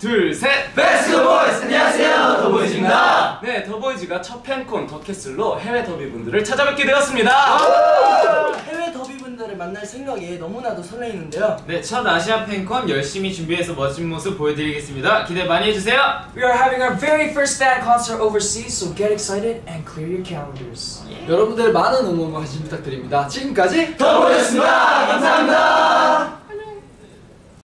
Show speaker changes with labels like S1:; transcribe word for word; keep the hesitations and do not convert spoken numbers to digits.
S1: 둘, 셋!
S2: 베스트 보이즈! 안녕하세요, 더보이즈입니다.
S1: 네, 더보이즈가 첫 팬콘 더캐슬로 해외 더비분들을 찾아뵙게 되었습니다.
S3: 해외 더비분들을 만날 생각에 너무나도 설레이는데요.
S4: 네, 첫 아시아 팬콘 열심히 준비해서 멋진 모습 보여드리겠습니다. 기대 많이 해주세요.
S5: We are having our very first fan concert overseas, so get excited and clear your calendars.
S2: 여러분들 많은 응원 관심 부탁드립니다. 지금까지
S3: 더보이즈였습니다. 감사합니다.